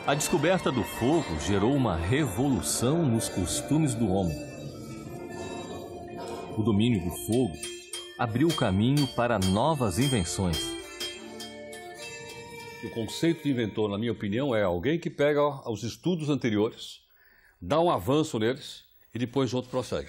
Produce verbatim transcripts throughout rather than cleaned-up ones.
A descoberta do fogo gerou uma revolução nos costumes do homem. O domínio do fogo abriu o caminho para novas invenções. O conceito de inventor, na minha opinião, é alguém que pega os estudos anteriores, dá um avanço neles e depois outro prossegue.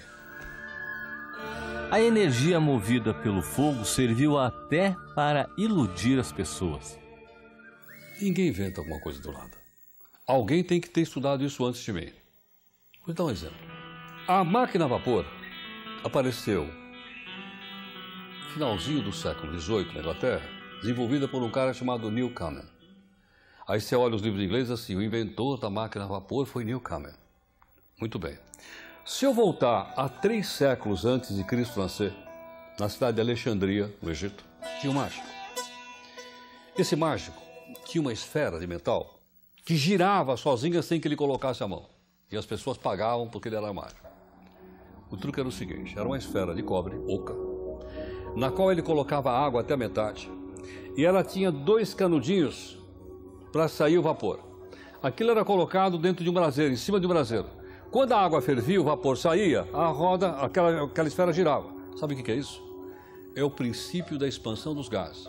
A energia movida pelo fogo serviu até para iludir as pessoas. Ninguém inventa alguma coisa do nada. Alguém tem que ter estudado isso antes de mim. Vou dar um exemplo. A máquina a vapor apareceu no finalzinho do século dezoito na Inglaterra, desenvolvida por um cara chamado Newcomen. Aí você olha os livros em inglês assim, o inventor da máquina a vapor foi Newcomen. Muito bem. Se eu voltar a três séculos antes de Cristo nascer, na cidade de Alexandria, no Egito, tinha um mágico. Esse mágico tinha uma esfera de metal que girava sozinha sem que ele colocasse a mão. E as pessoas pagavam porque ele era mágico. O truque era o seguinte, era uma esfera de cobre, oca, na qual ele colocava água até a metade. E ela tinha dois canudinhos para sair o vapor. Aquilo era colocado dentro de um braseiro, em cima de um braseiro. Quando a água fervia, o vapor saía, a roda, aquela, aquela esfera girava. Sabe o que é isso? É o princípio da expansão dos gases.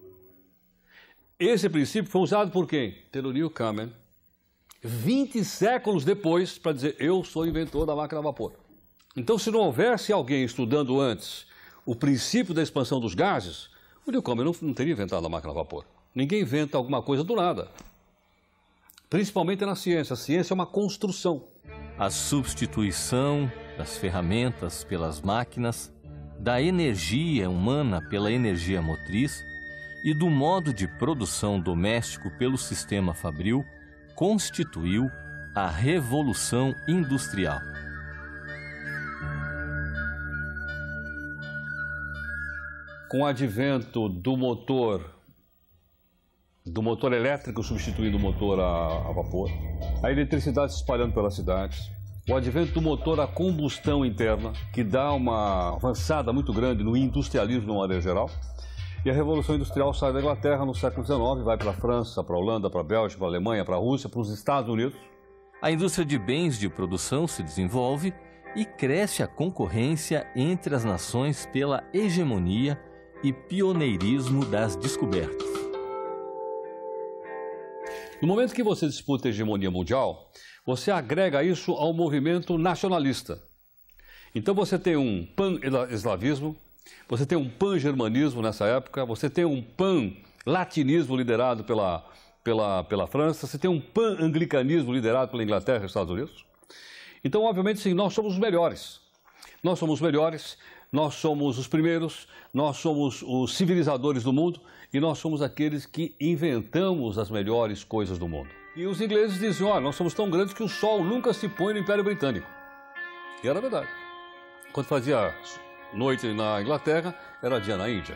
Esse princípio foi usado por quem? Pelo Newcomen, vinte séculos depois, para dizer, eu sou inventor da máquina a vapor. Então, se não houvesse alguém estudando antes o princípio da expansão dos gases, o Newcomen não, não teria inventado a máquina a vapor. Ninguém inventa alguma coisa do nada. Principalmente na ciência. A ciência é uma construção. A substituição das ferramentas pelas máquinas, da energia humana pela energia motriz e do modo de produção doméstico pelo sistema fabril constituiu a Revolução Industrial. Com o advento do motor, do motor elétrico substituindo o motor a, a vapor, a eletricidade se espalhando pelas cidades, o advento do motor a combustão interna, que dá uma avançada muito grande no industrialismo de uma maneira geral, e a Revolução Industrial sai da Inglaterra no século dezenove, vai para a França, para a Holanda, para a Bélgica, para a Alemanha, para a Rússia, para os Estados Unidos. A indústria de bens de produção se desenvolve e cresce a concorrência entre as nações pela hegemonia e pioneirismo das descobertas. No momento que você disputa a hegemonia mundial, você agrega isso ao movimento nacionalista. Então você tem um pan-eslavismo, você tem um pan-germanismo nessa época, você tem um pan-latinismo liderado pela, pela, pela França, você tem um pan-anglicanismo liderado pela Inglaterra e Estados Unidos. Então, obviamente, sim, nós somos os melhores. Nós somos os melhores, nós somos os primeiros, nós somos os civilizadores do mundo e nós somos aqueles que inventamos as melhores coisas do mundo. E os ingleses diziam, olha, nós somos tão grandes que o sol nunca se põe no Império Britânico. E era verdade. Quando fazia noite na Inglaterra, era dia na Índia.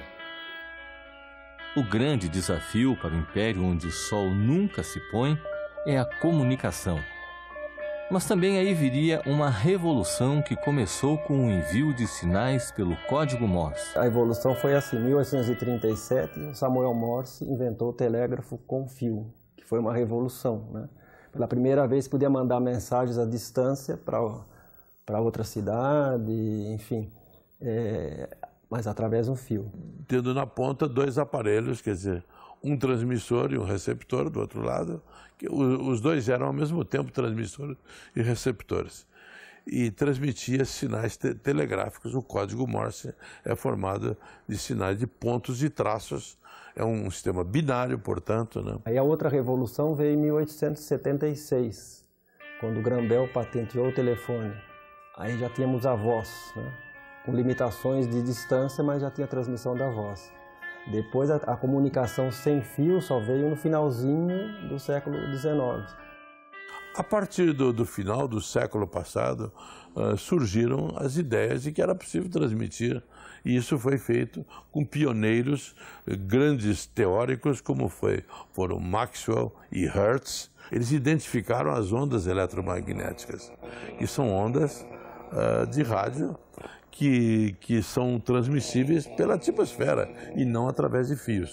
O grande desafio para o império onde o sol nunca se põe é a comunicação. Mas também aí viria uma revolução que começou com o envio de sinais pelo código Morse. A evolução foi assim, em mil oitocentos e trinta e sete, Samuel Morse inventou o telégrafo com fio, que foi uma revolução, né? Pela primeira vez podia mandar mensagens à distância para para outra cidade, enfim, é, mas através de um fio. Tendo na ponta dois aparelhos, quer dizer, um transmissor e um receptor do outro lado, que os dois eram ao mesmo tempo transmissores e receptores. E transmitia sinais te telegráficos. O código Morse é formado de sinais de pontos e traços. É um sistema binário, portanto, né? Aí a outra revolução veio em mil oitocentos e setenta e seis, quando o Graham Bell patenteou o telefone. Aí já tínhamos a voz, né? Com limitações de distância, mas já tinha transmissão da voz. Depois a, a comunicação sem fio só veio no finalzinho do século dezenove. A partir do, do final do século passado, uh, surgiram as ideias de que era possível transmitir, e isso foi feito com pioneiros, uh, grandes teóricos, como foi, foram Maxwell e Hertz. Eles identificaram as ondas eletromagnéticas, que são ondas uh, de rádio, Que, que são transmissíveis pela atmosfera e não através de fios.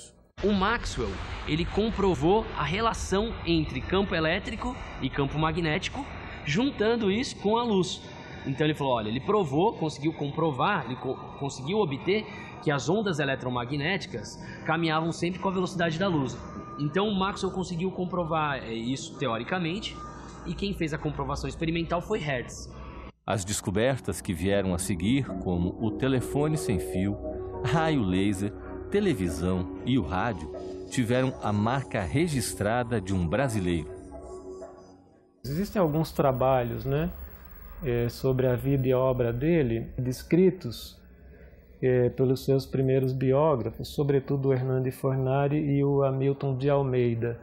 O Maxwell, ele comprovou a relação entre campo elétrico e campo magnético, juntando isso com a luz. Então ele falou, olha, ele provou, conseguiu comprovar, ele co conseguiu obter que as ondas eletromagnéticas caminhavam sempre com a velocidade da luz. Então o Maxwell conseguiu comprovar isso teoricamente, e quem fez a comprovação experimental foi Hertz. As descobertas que vieram a seguir, como o telefone sem fio, raio laser, televisão e o rádio, tiveram a marca registrada de um brasileiro. Existem alguns trabalhos, né, é, sobre a vida e a obra dele, descritos é, pelos seus primeiros biógrafos, sobretudo o Hernando de Fornari e o Hamilton de Almeida.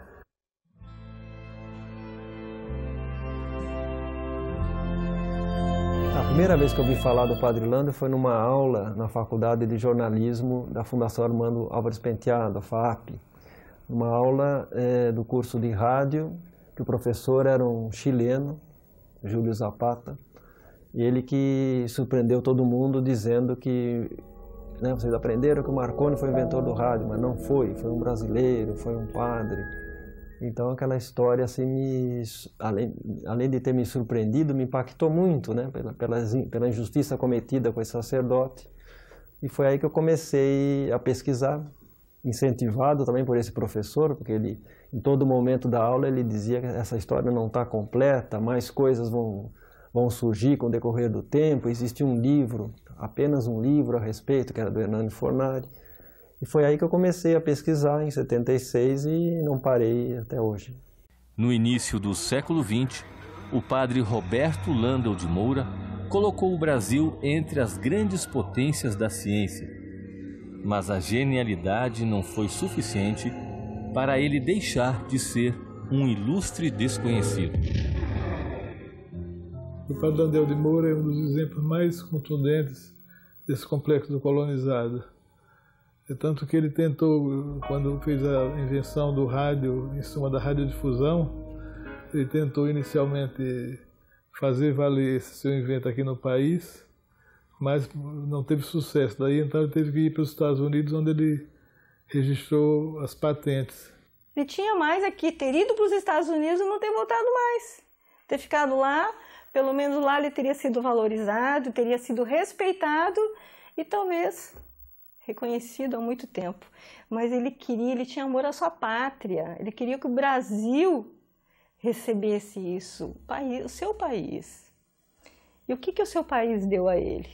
A primeira vez que eu ouvi falar do Padre Lando foi numa aula na Faculdade de Jornalismo da Fundação Armando Álvares Penteado, a FAP. Uma aula é, do curso de rádio, que o professor era um chileno, Júlio Zapata, e ele que surpreendeu todo mundo dizendo que, né, vocês aprenderam que o Marconi foi o inventor do rádio, mas não foi, foi um brasileiro, foi um padre. Então aquela história, assim, me, além, além de ter me surpreendido, me impactou muito, né, pela, pela, pela injustiça cometida com esse sacerdote. E foi aí que eu comecei a pesquisar, incentivado também por esse professor, porque ele, em todo momento da aula, ele dizia que essa história não está completa, mais coisas vão, vão surgir com o decorrer do tempo. Existe um livro, apenas um livro a respeito, que era do Hernando Fornari. E foi aí que eu comecei a pesquisar, em setenta e seis, e não parei até hoje. No início do século vinte, o padre Roberto Landel de Moura colocou o Brasil entre as grandes potências da ciência. Mas a genialidade não foi suficiente para ele deixar de ser um ilustre desconhecido. O padre Landel de Moura é um dos exemplos mais contundentes desse complexo do colonizado. É tanto que ele tentou, quando fez a invenção do rádio, em cima da radiodifusão, ele tentou inicialmente fazer valer esse seu invento aqui no país, mas não teve sucesso. Daí então ele teve que ir para os Estados Unidos, onde ele registrou as patentes. Ele tinha mais aqui, ter ido para os Estados Unidos e não ter voltado mais. Ter ficado lá, pelo menos lá ele teria sido valorizado, teria sido respeitado e talvez reconhecido há muito tempo. Mas ele queria, ele tinha amor à sua pátria, ele queria que o Brasil recebesse isso, o, país, o seu país. E o que, que o seu país deu a ele?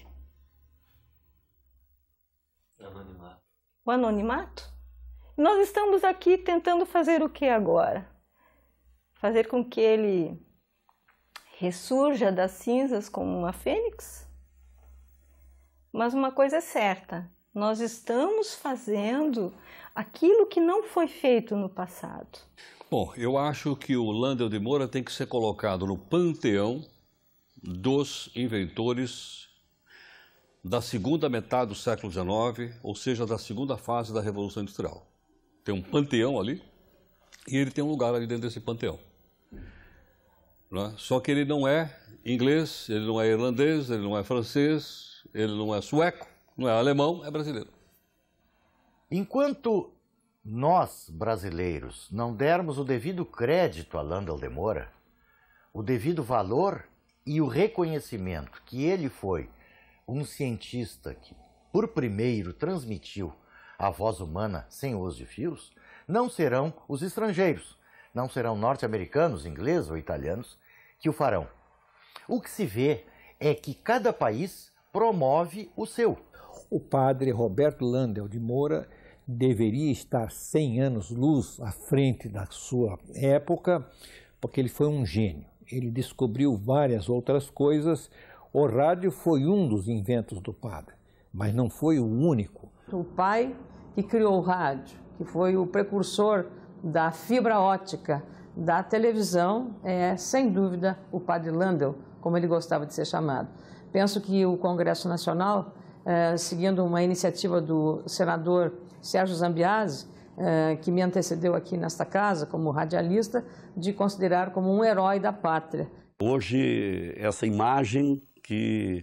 Anonimato. O anonimato? Nós estamos aqui tentando fazer o que agora? Fazer com que ele ressurja das cinzas como uma fênix? Mas uma coisa é certa, nós estamos fazendo aquilo que não foi feito no passado. Bom, eu acho que o Landel de Moura tem que ser colocado no panteão dos inventores da segunda metade do século dezenove, ou seja, da segunda fase da Revolução Industrial. Tem um panteão ali e ele tem um lugar ali dentro desse panteão. Não é? Só que ele não é inglês, ele não é irlandês, ele não é francês, ele não é sueco, não é alemão, é brasileiro. Enquanto nós, brasileiros, não dermos o devido crédito a Landel de Moura, o devido valor e o reconhecimento que ele foi um cientista que, por primeiro, transmitiu a voz humana sem uso de fios, não serão os estrangeiros, não serão norte-americanos, ingleses ou italianos que o farão. O que se vê é que cada país promove o seu. O padre Roberto Landel de Moura deveria estar cem anos-luz à frente da sua época, porque ele foi um gênio. Ele descobriu várias outras coisas. O rádio foi um dos inventos do padre, mas não foi o único. O pai que criou o rádio, que foi o precursor da fibra ótica, da televisão, é, sem dúvida, o padre Landel, como ele gostava de ser chamado. Penso que o Congresso Nacional, é, seguindo uma iniciativa do senador Sérgio Zambiase, é, que me antecedeu aqui nesta casa como radialista, de considerar como um herói da pátria. Hoje, essa imagem que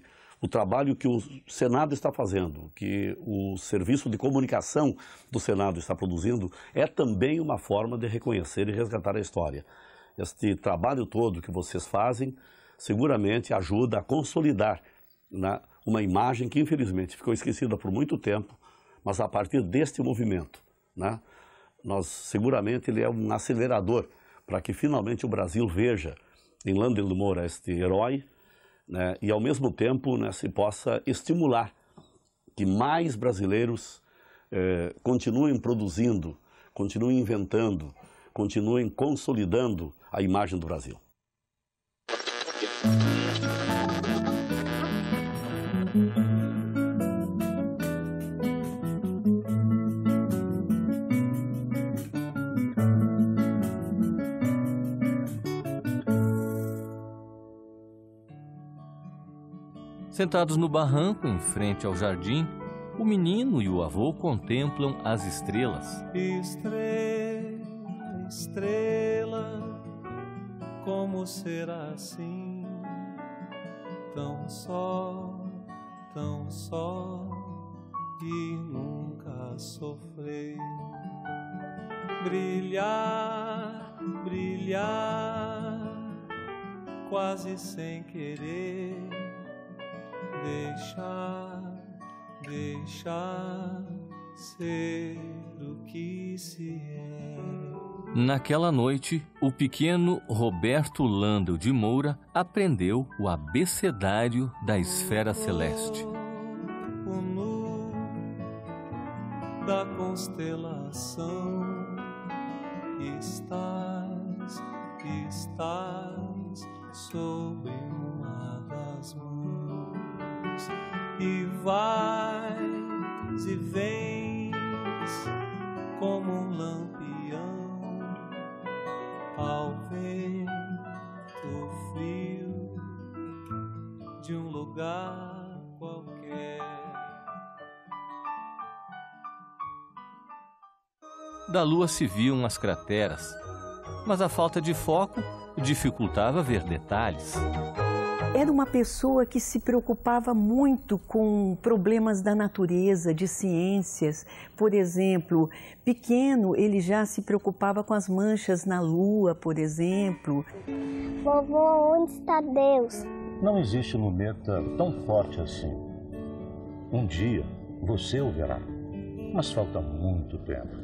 o trabalho que o Senado está fazendo, que o serviço de comunicação do Senado está produzindo, é também uma forma de reconhecer e resgatar a história. Este trabalho todo que vocês fazem seguramente ajuda a consolidar, né, uma imagem que infelizmente ficou esquecida por muito tempo, mas a partir deste movimento, né, nós seguramente ele é um acelerador para que finalmente o Brasil veja em Landel de Moura este herói, né, e ao mesmo tempo, né, se possa estimular que mais brasileiros eh, continuem produzindo, continuem inventando, continuem consolidando a imagem do Brasil. Sentados no barranco, em frente ao jardim, o menino e o avô contemplam as estrelas. Estrela, estrela, como será assim? Tão só, tão só, e nunca sofrer. Brilhar, brilhar, quase sem querer. Deixar, deixar ser o que se é. Naquela noite, o pequeno Roberto Landel de Moura aprendeu o abecedário da esfera celeste. O nu da constelação, estás, estás sobre uma das mãos. E vais e vens como um lampião ao vento frio de um lugar qualquer. Da lua se viam as crateras, mas a falta de foco dificultava ver detalhes. Era uma pessoa que se preocupava muito com problemas da natureza, de ciências. Por exemplo, pequeno, ele já se preocupava com as manchas na lua, por exemplo. Vovô, onde está Deus? Não existe luneta tão forte assim. Um dia você o verá, mas falta muito tempo.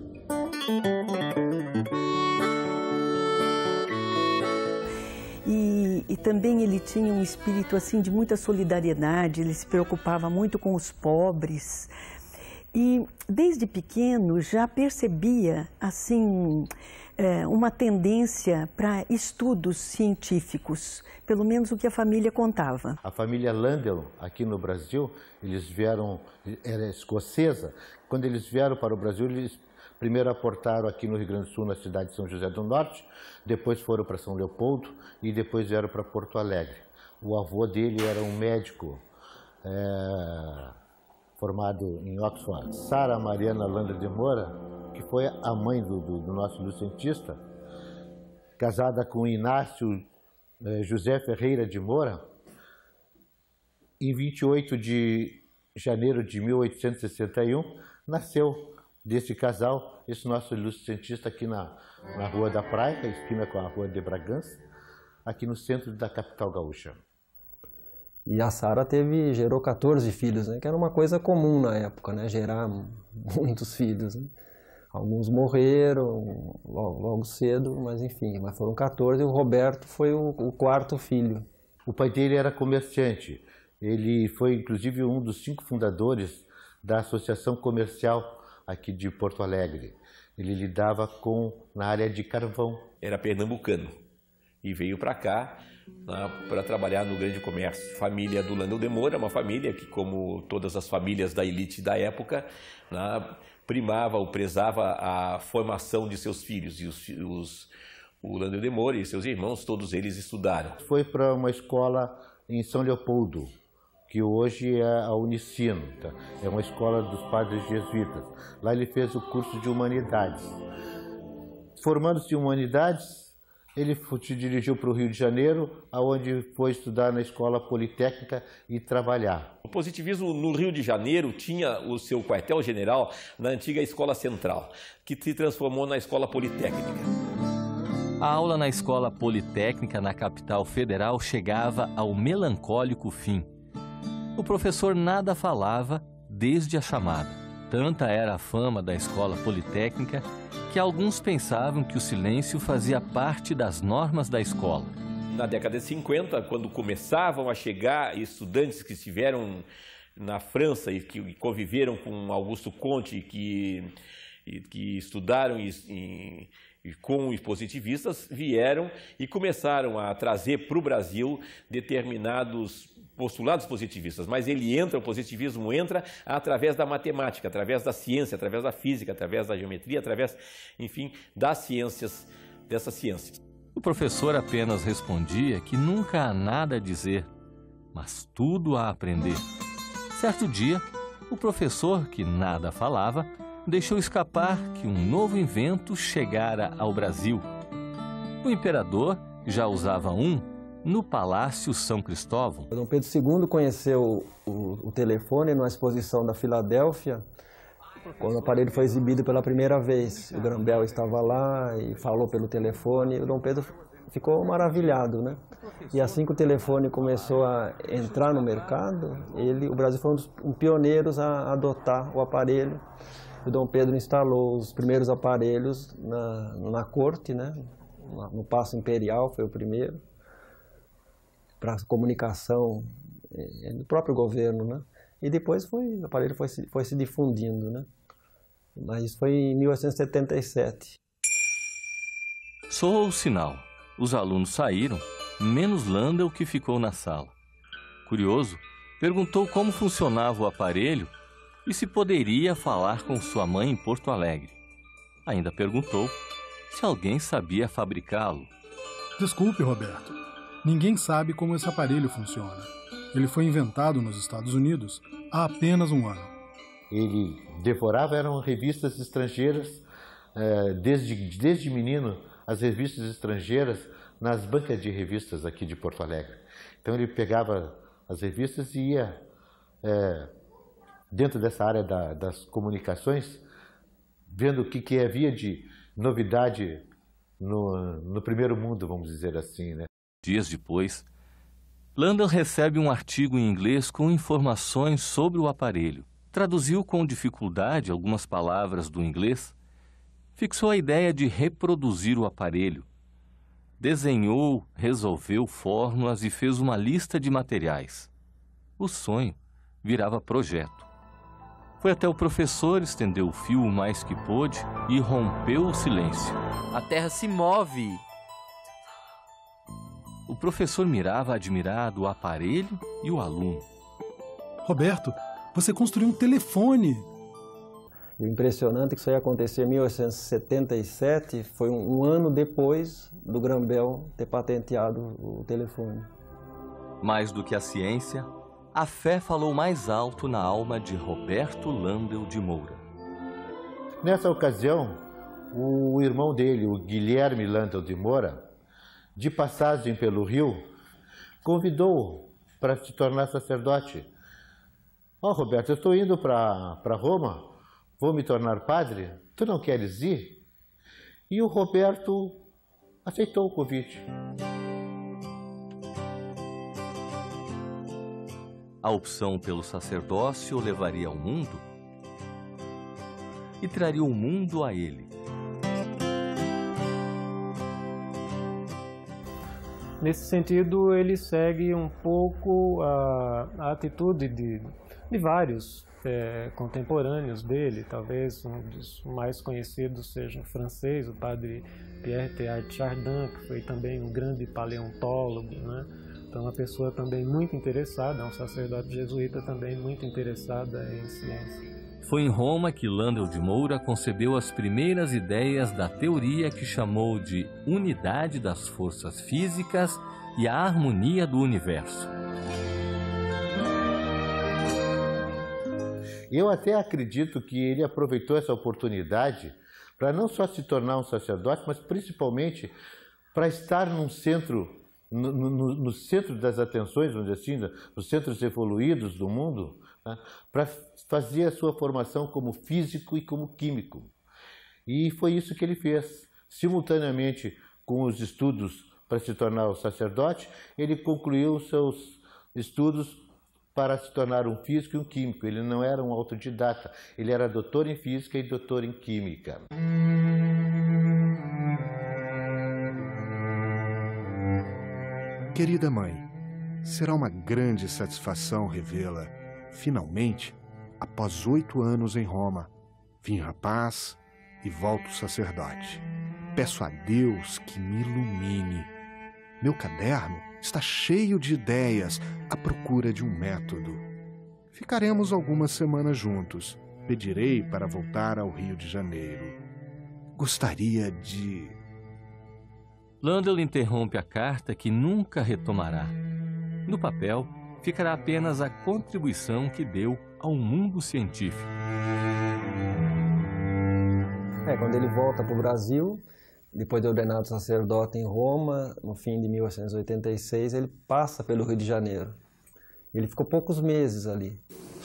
E, e também ele tinha um espírito assim de muita solidariedade, ele se preocupava muito com os pobres. E desde pequeno já percebia assim é, uma tendência para estudos científicos, pelo menos o que a família contava. A família Landel, aqui no Brasil, eles vieram, era escocesa, quando eles vieram para o Brasil, eles primeiro aportaram aqui no Rio Grande do Sul, na cidade de São José do Norte, depois foram para São Leopoldo e depois vieram para Porto Alegre. O avô dele era um médico é, formado em Oxford. Sara Mariana Landel de Moura, que foi a mãe do, do, do nosso cientista, casada com Inácio é, José Ferreira de Moura, em vinte e oito de janeiro de mil oitocentos e sessenta e um, nasceu desse casal, esse nosso ilustre cientista aqui na, na Rua da Praia, esquina com a Rua de Bragança, aqui no centro da capital gaúcha. E a Sara teve, gerou quatorze filhos, né? Que era uma coisa comum na época, né? Gerar muitos filhos. Né? Alguns morreram logo, logo cedo, mas enfim, mas foram quatorze e o Roberto foi o, o quarto filho. O pai dele era comerciante, ele foi inclusive um dos cinco fundadores da Associação Comercial aqui de Porto Alegre. Ele lidava com na área de carvão. Era pernambucano e veio para cá né, para trabalhar no grande comércio. Família do Landel de Moura, uma família que, como todas as famílias da elite da época, né, primava ou prezava a formação de seus filhos. E os, os, o Landel de Moura e seus irmãos, todos eles estudaram. Foi para uma escola em São Leopoldo, que hoje é a Unicino, tá? É uma escola dos padres jesuítas. Lá ele fez o curso de Humanidades. Formando-se em Humanidades, ele se dirigiu para o Rio de Janeiro, aonde foi estudar na Escola Politécnica e trabalhar. O positivismo no Rio de Janeiro tinha o seu quartel-general na antiga Escola Central, que se transformou na Escola Politécnica. A aula na Escola Politécnica na capital federal chegava ao melancólico fim. O professor nada falava desde a chamada. Tanta era a fama da Escola Politécnica que alguns pensavam que o silêncio fazia parte das normas da escola. Na década de cinquenta, quando começavam a chegar estudantes que estiveram na França e que conviveram com Augusto Comte, que, que estudaram e, e, e com os positivistas, vieram e começaram a trazer para o Brasil determinados postulados positivistas, mas ele entra, o positivismo entra através da matemática, através da ciência, através da física, através da geometria, através, enfim, das ciências, dessas ciências. O professor apenas respondia que nunca há nada a dizer, mas tudo a aprender. Certo dia, o professor, que nada falava, deixou escapar que um novo invento chegara ao Brasil. O imperador já usava um no Palácio São Cristóvão. Dom Pedro segundo conheceu o, o telefone numa exposição da Filadélfia, quando o aparelho foi exibido pela primeira vez. O Grambel estava lá e falou pelo telefone, e o Dom Pedro ficou maravilhado, né? E assim que o telefone começou a entrar no mercado, ele, o Brasil foi um dos um pioneiros a adotar o aparelho. O Dom Pedro instalou os primeiros aparelhos na, na corte, né? No Paço Imperial foi o primeiro, para comunicação é, do próprio governo, né? E depois foi, o aparelho foi, foi se difundindo, né? Mas isso foi em mil oitocentos e setenta e sete. Soou o sinal. Os alunos saíram, menos Landel, que ficou na sala. Curioso, perguntou como funcionava o aparelho e se poderia falar com sua mãe em Porto Alegre. Ainda perguntou se alguém sabia fabricá-lo. Desculpe, Roberto. Ninguém sabe como esse aparelho funciona. Ele foi inventado nos Estados Unidos há apenas um ano. Ele devorava, eram revistas estrangeiras, desde, desde menino, as revistas estrangeiras nas bancas de revistas aqui de Porto Alegre. Então ele pegava as revistas e ia, é, dentro dessa área da, das comunicações, vendo o que, que havia de novidade no, no primeiro mundo, vamos dizer assim, né? Dias depois, Landel recebe um artigo em inglês com informações sobre o aparelho. Traduziu com dificuldade algumas palavras do inglês. Fixou a ideia de reproduzir o aparelho. Desenhou, resolveu fórmulas e fez uma lista de materiais. O sonho virava projeto. Foi até o professor, estendeu o fio o mais que pôde e rompeu o silêncio. A Terra se move! O professor mirava admirado o aparelho e o aluno. Roberto, você construiu um telefone! E o impressionante é que isso ia acontecer em mil oitocentos e setenta e sete, foi um, um ano depois do Grambel ter patenteado o telefone. Mais do que a ciência, a fé falou mais alto na alma de Roberto Landel de Moura. Nessa ocasião, o irmão dele, o Guilherme Landel de Moura, de passagem pelo Rio, convidou-o para se tornar sacerdote. Ó, oh, Roberto, eu estou indo para Roma, vou me tornar padre, tu não queres ir? E o Roberto aceitou o convite. A opção pelo sacerdócio o levaria ao mundo e traria o mundo a ele. Nesse sentido, ele segue um pouco a, a atitude de, de vários é, contemporâneos dele. Talvez um dos mais conhecidos seja o francês, o padre Pierre Teilhard de Chardin, que foi também um grande paleontólogo, né? Então, uma pessoa também muito interessada, é um sacerdote jesuíta também muito interessada em ciência. Foi em Roma que Landel de Moura concebeu as primeiras ideias da teoria que chamou de unidade das forças físicas e a harmonia do universo. Eu até acredito que ele aproveitou essa oportunidade para não só se tornar um sacerdote, mas principalmente para estar num centro, no, no, no centro das atenções, vamos dizer assim, nos centros evoluídos do mundo, né, para fazer a sua formação como físico e como químico. E foi isso que ele fez. Simultaneamente com os estudos para se tornar o sacerdote, ele concluiu os seus estudos para se tornar um físico e um químico. Ele não era um autodidata, ele era doutor em física e doutor em química. Querida mãe, será uma grande satisfação revê-la, finalmente, após oito anos em Roma. Vim rapaz e volto sacerdote. Peço a Deus que me ilumine. Meu caderno está cheio de ideias à procura de um método. Ficaremos algumas semanas juntos. Pedirei para voltar ao Rio de Janeiro. Gostaria de... Landel interrompe a carta que nunca retomará. No papel, ficará apenas a contribuição que deu ao mundo científico. É, quando ele volta para o Brasil, depois de ordenado sacerdote em Roma, no fim de mil oitocentos e oitenta e seis, ele passa pelo Rio de Janeiro. Ele ficou poucos meses ali.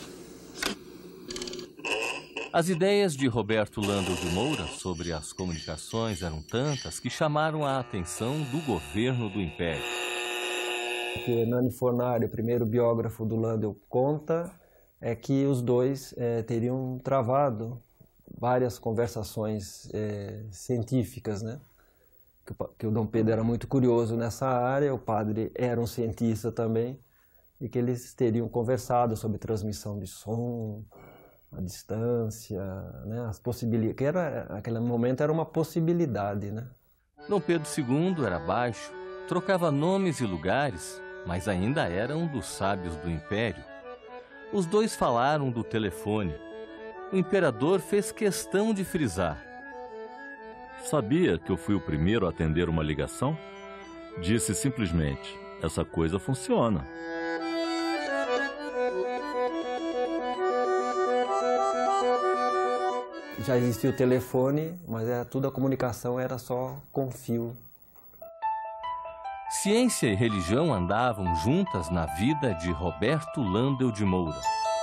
As ideias de Roberto Landel de Moura sobre as comunicações eram tantas que chamaram a atenção do governo do Império. O que Hernani Fornari, o primeiro biógrafo do Landel, conta é que os dois é, teriam travado várias conversações é, científicas, né? Que o, que o Dom Pedro era muito curioso nessa área, o padre era um cientista também, e que eles teriam conversado sobre transmissão de som, a distância, né, as possibilidades, que era, naquele momento era uma possibilidade, né? Dom Pedro segundo era baixo, trocava nomes e lugares, mas ainda era um dos sábios do Império. Os dois falaram do telefone. O imperador fez questão de frisar. Sabia que eu fui o primeiro a atender uma ligação? Disse simplesmente, essa coisa funciona. Já existia o telefone, mas era, tudo a comunicação era só com fio. Ciência e religião andavam juntas na vida de Roberto Landel de Moura.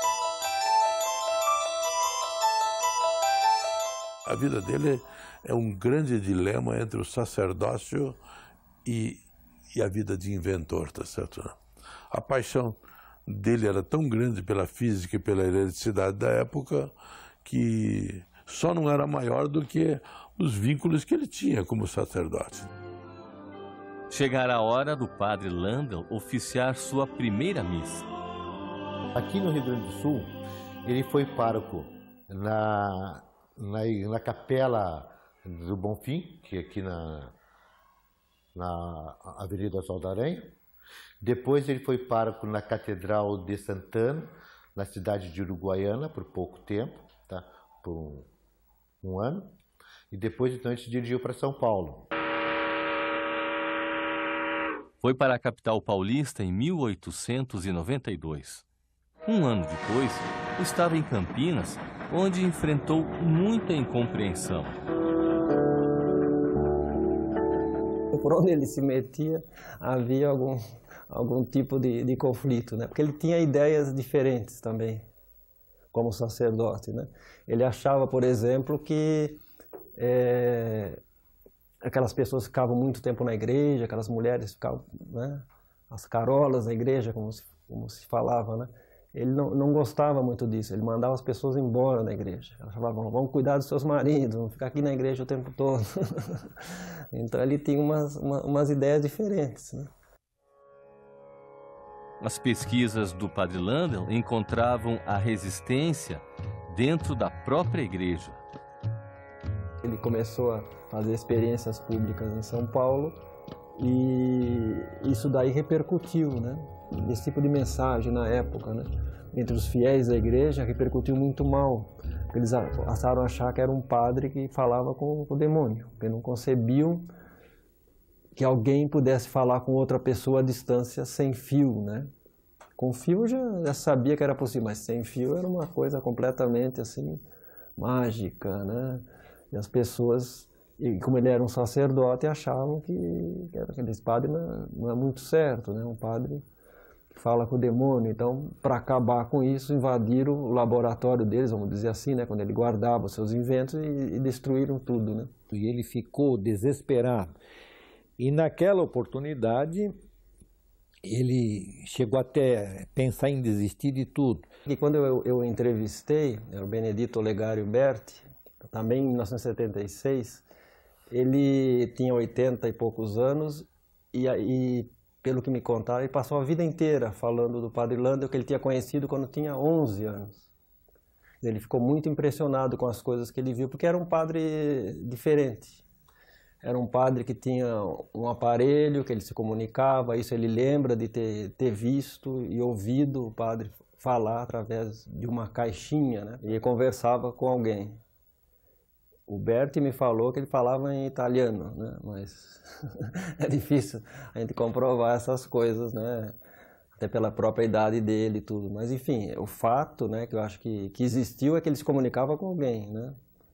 A vida dele é um grande dilema entre o sacerdócio e, e a vida de inventor, tá certo? A paixão dele era tão grande pela física e pela eletricidade da época que só não era maior do que os vínculos que ele tinha como sacerdote. Chegara a hora do padre Landel oficiar sua primeira missa. Aqui no Rio Grande do Sul, ele foi pároco na, na, na Capela do Bonfim, que é aqui na, na Avenida Saldaranha. Depois ele foi pároco na Catedral de Santana, na cidade de Uruguaiana, por pouco tempo, tá? Por um, um ano. E depois então ele se dirigiu para São Paulo. Foi para a capital paulista em mil oitocentos e noventa e dois. Um ano depois, estava em Campinas, onde enfrentou muita incompreensão. Por onde ele se metia, havia algum, algum tipo de, de conflito, né? Porque ele tinha ideias diferentes também, como sacerdote, né? Ele achava, por exemplo, que é, aquelas pessoas ficavam muito tempo na igreja, aquelas mulheres ficavam, né, as carolas na igreja, como se, como se falava, né? Ele não, não gostava muito disso, ele mandava as pessoas embora da igreja. Elas falavam, vamos cuidar dos seus maridos, não ficar aqui na igreja o tempo todo. Então ele tinha umas, uma, umas ideias diferentes, né? As pesquisas do padre Landel encontravam a resistência dentro da própria igreja. Ele começou a fazer experiências públicas em São Paulo e isso daí repercutiu, né? Esse tipo de mensagem na época, né? Entre os fiéis da igreja repercutiu muito mal. Eles passaram a achar que era um padre que falava com o demônio, porque não concebiam que alguém pudesse falar com outra pessoa à distância sem fio, né? Com fio já, já sabia que era possível, mas sem fio era uma coisa completamente assim mágica, né? E as pessoas E como ele era um sacerdote, achavam que, que aquele padre não, não é muito certo, né? Um padre que fala com o demônio. Então, para acabar com isso, invadiram o laboratório deles, vamos dizer assim, né? Quando ele guardava os seus inventos e, e destruíram tudo, né? E ele ficou desesperado. E naquela oportunidade, ele chegou até a pensar em desistir de tudo. E quando eu, eu entrevistei, era o Benedito Olegário Berti, também em mil novecentos e setenta e seis, ele tinha oitenta e poucos anos e, e, pelo que me contaram, ele passou a vida inteira falando do Padre Landel, que ele tinha conhecido quando tinha onze anos. Ele ficou muito impressionado com as coisas que ele viu, porque era um padre diferente. Era um padre que tinha um aparelho, que ele se comunicava, isso ele lembra de ter, ter visto e ouvido o padre falar através de uma caixinha, né? E conversava com alguém. O Berti me falou que ele falava em italiano, né? Mas é difícil a gente comprovar essas coisas, né? Até pela própria idade dele e tudo. Mas, enfim, o fato, né, que eu acho que, que existiu é que ele se comunicava com alguém, né?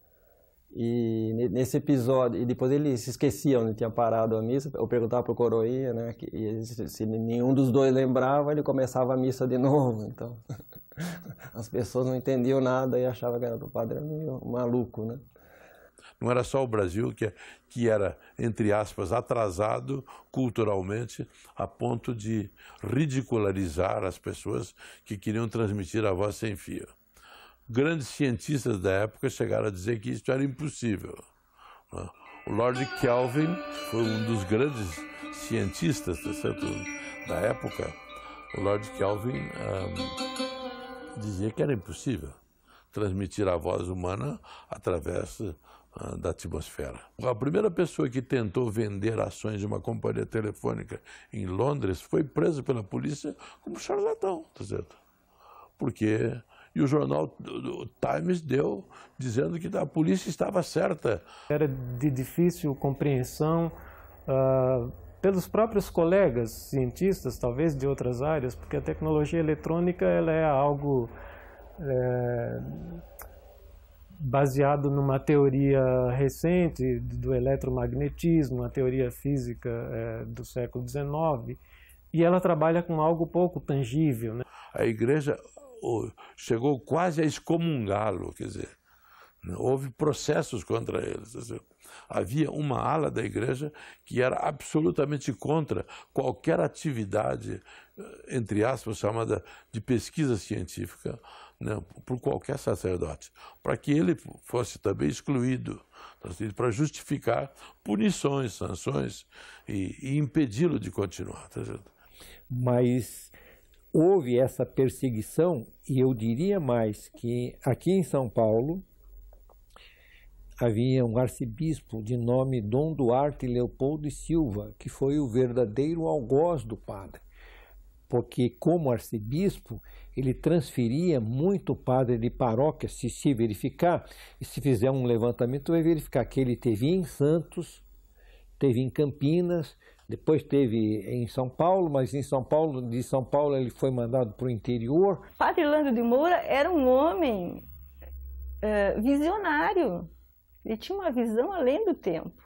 E nesse episódio, e depois ele se esquecia onde tinha parado a missa, eu perguntava para o coroinha, né, que, e se nenhum dos dois lembrava, ele começava a missa de novo. Então, as pessoas não entendiam nada e achavam que o padre era meio maluco, né? Não era só o Brasil que, que era, entre aspas, atrasado culturalmente a ponto de ridicularizar as pessoas que queriam transmitir a voz sem fio. Grandes cientistas da época chegaram a dizer que isso era impossível. O Lord Kelvin foi um dos grandes cientistas, tá certo, da época. O Lord Kelvin um, dizia que era impossível transmitir a voz humana através da atmosfera. A primeira pessoa que tentou vender ações de uma companhia telefônica em Londres foi presa pela polícia como charlatão, tá certo? Porque e o jornal o Times deu dizendo que a polícia estava certa. Era de difícil compreensão uh, pelos próprios colegas cientistas, talvez de outras áreas, porque a tecnologia eletrônica ela é algo é, baseado numa teoria recente do eletromagnetismo, uma teoria física é, do século dezenove, e ela trabalha com algo pouco tangível, né? A igreja chegou quase a excomungá-lo, quer dizer, houve processos contra eles. Havia uma ala da igreja que era absolutamente contra qualquer atividade, entre aspas, chamada de pesquisa científica, né, por qualquer sacerdote, para que ele fosse também excluído, para justificar punições, sanções e, e impedi-lo de continuar. Tá certo? Mas houve essa perseguição, e eu diria mais que aqui em São Paulo havia um arcebispo de nome Dom Duarte Leopoldo e Silva, que foi o verdadeiro algoz do padre, porque como arcebispo ele transferia muito o padre de paróquia, se se verificar, e se fizer um levantamento vai verificar que ele teve em Santos, teve em Campinas, depois teve em São Paulo, mas em São Paulo, de São Paulo ele foi mandado para o interior. Padre Landel de Moura era um homem uh, visionário. Ele tinha uma visão além do tempo.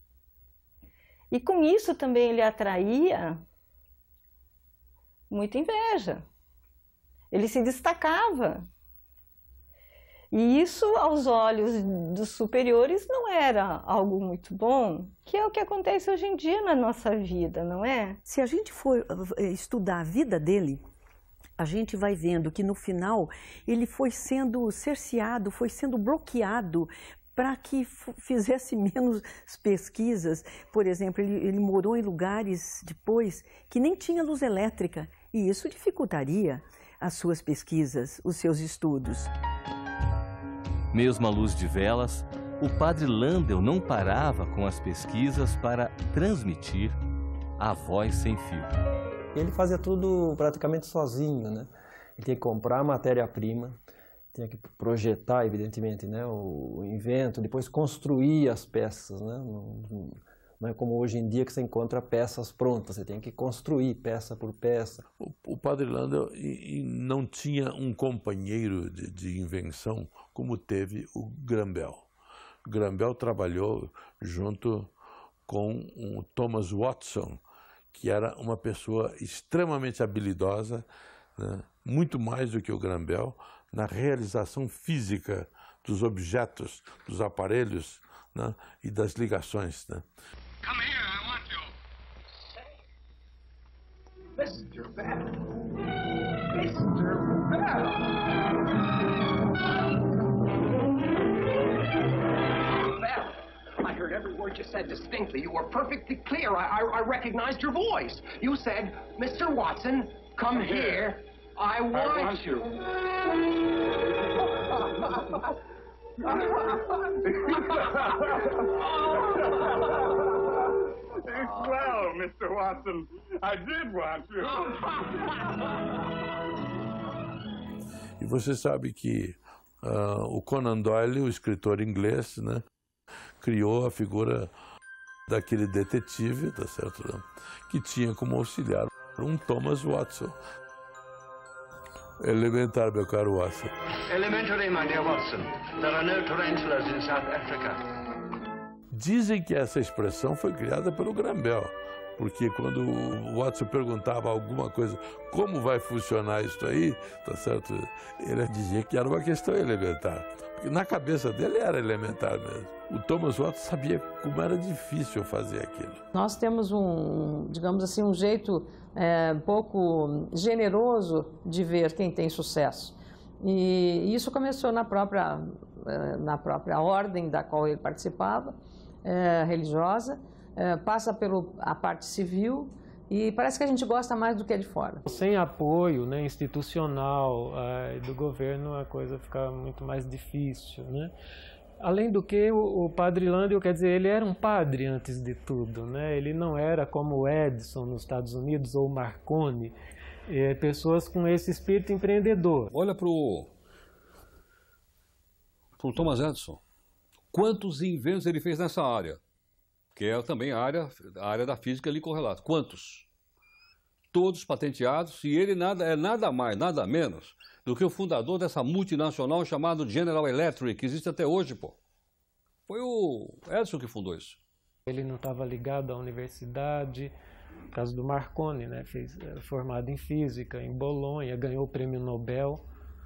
E com isso também ele atraía muita inveja. Ele se destacava. E isso, aos olhos dos superiores, não era algo muito bom, que é o que acontece hoje em dia na nossa vida, não é? Se a gente for estudar a vida dele, a gente vai vendo que no final ele foi sendo cerceado, foi sendo bloqueado para que fizesse menos pesquisas. Por exemplo, ele, ele morou em lugares depois que nem tinha luz elétrica, e isso dificultaria as suas pesquisas, os seus estudos. Mesmo à luz de velas, o padre Landel não parava com as pesquisas para transmitir a voz sem fio. Ele fazia tudo praticamente sozinho, né? Ele tinha que comprar matéria-prima, tinha que projetar, evidentemente, né, o invento, depois construir as peças, né? Não, não é como hoje em dia que você encontra peças prontas, você tem que construir peça por peça. O, o padre Landel não tinha um companheiro de, de invenção como teve o Grambel. Graham-Bell trabalhou junto com o Thomas Watson, que era uma pessoa extremamente habilidosa, né, muito mais do que o Graham-Bell, na realização física dos objetos, dos aparelhos, né, e das ligações. Né. Come here, I want you. Mister Bell. Mister Bell. I heard every word you said distinctly. You were perfectly clear. I, I, I recognized your voice. You said, Mister Watson, come here. I want, I want you. Well, Mister Watson, I did want you. E você sabe que uh, o Conan Doyle, o escritor inglês, né, criou a figura daquele detetive, tá certo, né, que tinha como auxiliar um Thomas Watson. Elementar, meu caro Watson. Elementary, my dear Watson. There are no tarantulas in South Africa. Dizem que essa expressão foi criada pelo Graham-Bell, porque quando o Watson perguntava alguma coisa, como vai funcionar isso aí, tá certo? Ele dizia que era uma questão elementar, porque na cabeça dele era elementar mesmo. O Thomas Watson sabia como era difícil fazer aquilo. Nós temos um, digamos assim, um jeito é, um pouco generoso de ver quem tem sucesso. E isso começou na própria, na própria ordem da qual ele participava, é, religiosa, é, passa pela parte civil e parece que a gente gosta mais do que é de fora. Sem apoio, né, institucional é, do governo, a coisa fica muito mais difícil, né? Além do que, o, o padre Landel, quer dizer, ele era um padre antes de tudo, né? Ele não era como o Edison nos Estados Unidos ou o Marconi, é, pessoas com esse espírito empreendedor. Olha para o Thomas Edison. Quantos inventos ele fez nessa área? Que é também a área, a área da física ali correlata. Quantos? Todos patenteados, e ele nada, é nada mais, nada menos do que o fundador dessa multinacional chamada General Electric, que existe até hoje, pô. Foi o Edison que fundou isso. Ele não estava ligado à universidade, no caso do Marconi, né? Fez, era formado em física, em Bolonha, ganhou o prêmio Nobel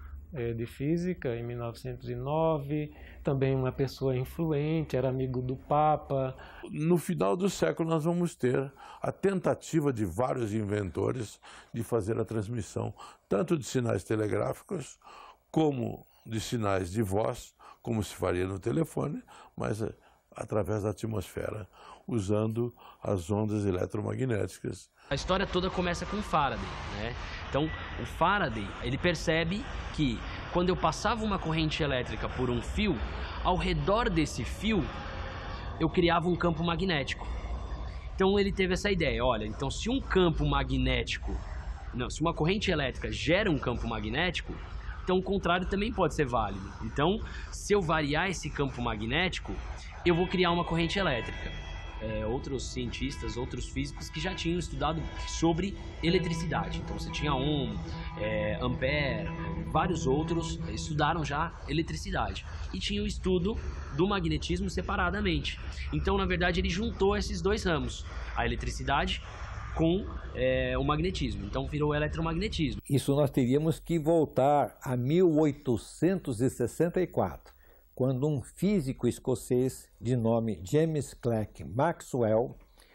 é, de Física em mil novecentos e nove, também uma pessoa influente, era amigo do Papa. No final do século nós vamos ter a tentativa de vários inventores de fazer a transmissão tanto de sinais telegráficos como de sinais de voz, como se faria no telefone, mas através da atmosfera, usando as ondas eletromagnéticas. A história toda começa com Faraday, né? Então, o Faraday, ele percebe que quando eu passava uma corrente elétrica por um fio, ao redor desse fio, eu criava um campo magnético. Então, ele teve essa ideia, olha, então se um campo magnético, não, se uma corrente elétrica gera um campo magnético, então o contrário também pode ser válido. Então, se eu variar esse campo magnético, eu vou criar uma corrente elétrica. É, outros cientistas, outros físicos que já tinham estudado sobre eletricidade. Então você tinha Ohm, é, Ampère, vários outros estudaram já eletricidade. E tinha o estudo do magnetismo separadamente. Então, na verdade, ele juntou esses dois ramos, a eletricidade com é, o magnetismo. Então virou o eletromagnetismo. Isso nós teríamos que voltar a mil oitocentos e sessenta e quatro. Quando um físico escocês de nome James Clerk Maxwell,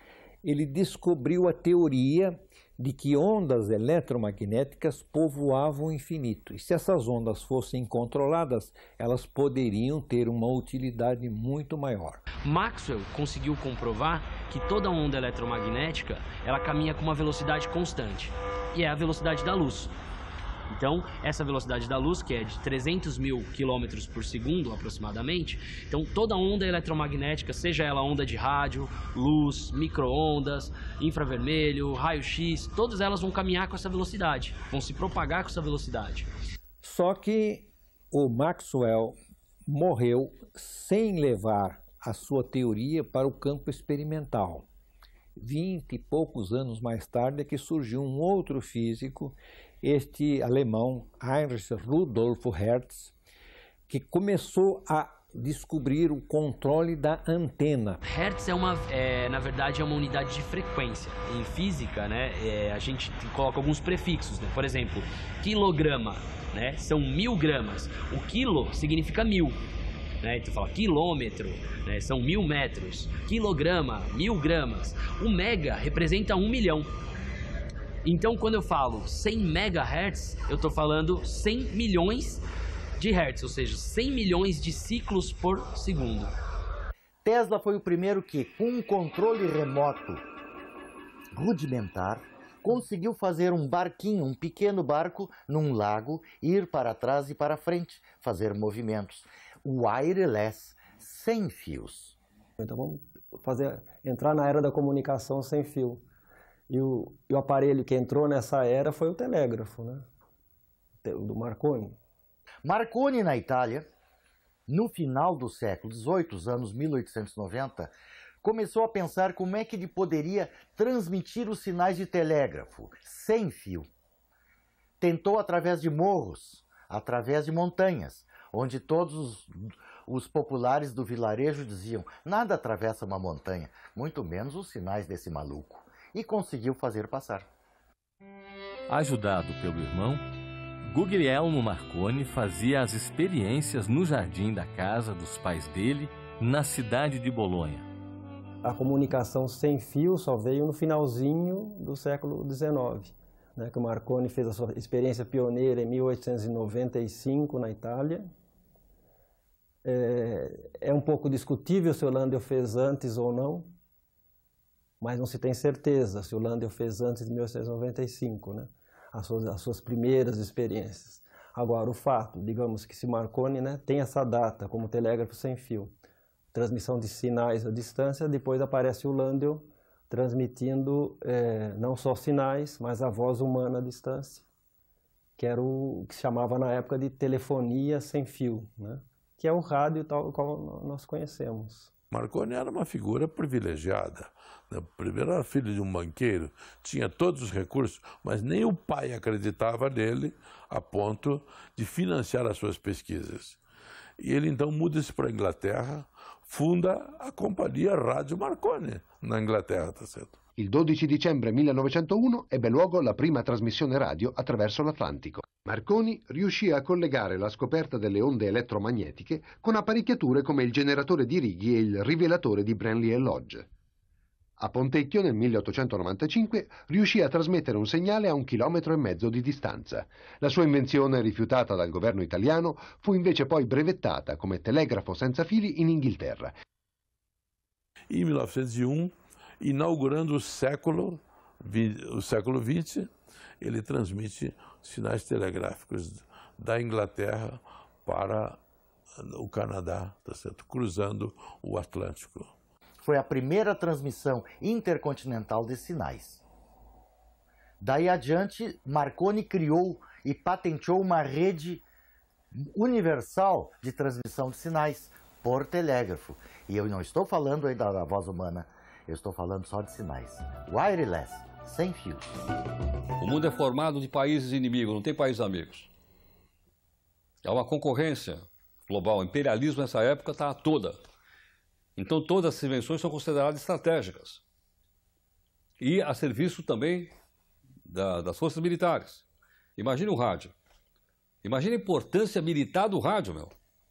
ele descobriu a teoria de que ondas eletromagnéticas povoavam o infinito. E se essas ondas fossem controladas, elas poderiam ter uma utilidade muito maior. Maxwell conseguiu comprovar que toda onda eletromagnética, ela caminha com uma velocidade constante, e é a velocidade da luz. Então, essa velocidade da luz, que é de trezentos mil quilômetros por segundo, aproximadamente, então toda onda eletromagnética, seja ela onda de rádio, luz, micro-ondas, infravermelho, raio-x, todas elas vão caminhar com essa velocidade, vão se propagar com essa velocidade. Só que o Maxwell morreu sem levar a sua teoria para o campo experimental. Vinte e poucos anos mais tarde é que surgiu um outro físico, este alemão Heinrich Rudolf Hertz, que começou a descobrir o controle da antena. Hertz é uma, é, na verdade, é uma unidade de frequência. Em física, né, é, a gente coloca alguns prefixos, né? Por exemplo, quilograma, né, são mil gramas. O quilo significa mil, né? Então fala quilômetro, né, são mil metros. Quilograma, mil gramas. O mega representa um milhão. Então, quando eu falo cem megahertz, eu estou falando cem milhões de hertz, ou seja, cem milhões de ciclos por segundo. Tesla foi o primeiro que, com um controle remoto rudimentar, conseguiu fazer um barquinho, um pequeno barco, num lago, ir para trás e para frente, fazer movimentos. Wireless, sem fios. Então vamos fazer, entrar na era da comunicação sem fio. E o, e o aparelho que entrou nessa era foi o telégrafo, né? Do Marconi. Marconi, na Itália, no final do século dezoito, os anos mil oitocentos e noventa, começou a pensar como é que ele poderia transmitir os sinais de telégrafo sem fio. Tentou através de morros, através de montanhas, onde todos os, os populares do vilarejo diziam: nada atravessa uma montanha, muito menos os sinais desse maluco. E conseguiu fazer passar. Ajudado pelo irmão, Guglielmo Marconi fazia as experiências no jardim da casa dos pais dele, na cidade de Bolonha. A comunicação sem fio só veio no finalzinho do século dezenove, né, que o Marconi fez a sua experiência pioneira em mil oitocentos e noventa e cinco na Itália. É, é um pouco discutível se o Landau fez antes ou não, mas não se tem certeza se o Landau fez antes de mil oitocentos e noventa e cinco, né? As suas, as suas primeiras experiências. Agora, o fato, digamos que se Marconi, né, tem essa data como telégrafo sem fio, transmissão de sinais à distância, depois aparece o Landau transmitindo é, não só sinais, mas a voz humana à distância, que era o que se chamava na época de telefonia sem fio, né? Que é o rádio tal qual nós conhecemos. Marconi era uma figura privilegiada. Primeiro era filho de um banqueiro, tinha todos os recursos, mas nem o pai acreditava nele a ponto de financiar as suas pesquisas. E ele então muda-se para a Inglaterra, funda a companhia Rádio Marconi na Inglaterra, tá certo? Il dodici dicembre millenovecentouno ebbe luogo la prima trasmissione radio attraverso l'Atlantico. Marconi riuscì a collegare la scoperta delle onde elettromagnetiche con apparecchiature come il generatore di righi e il rivelatore di Branly e Lodge. A Pontecchio nel milleottocentonovantacinque riuscì a trasmettere un segnale a un chilometro e mezzo di distanza. La sua invenzione, rifiutata dal governo italiano, fu invece poi brevettata come telegrafo senza fili in Inghilterra. Em mil novecentos e um, inaugurando o século, o século vinte, ele transmite sinais telegráficos da Inglaterra para o Canadá, tá certo? Cruzando o Atlântico. Foi a primeira transmissão intercontinental de sinais. Daí adiante, Marconi criou e patenteou uma rede universal de transmissão de sinais por telégrafo. E eu não estou falando aí da, da voz humana, eu estou falando só de sinais. Wireless, sem fios. O mundo é formado de países inimigos, não tem países amigos. É uma concorrência global. O imperialismo nessa época está toda. Então todas as invenções são consideradas estratégicas. E a serviço também da, das forças militares. Imagine o rádio. Imagine a importância militar do rádio, meu.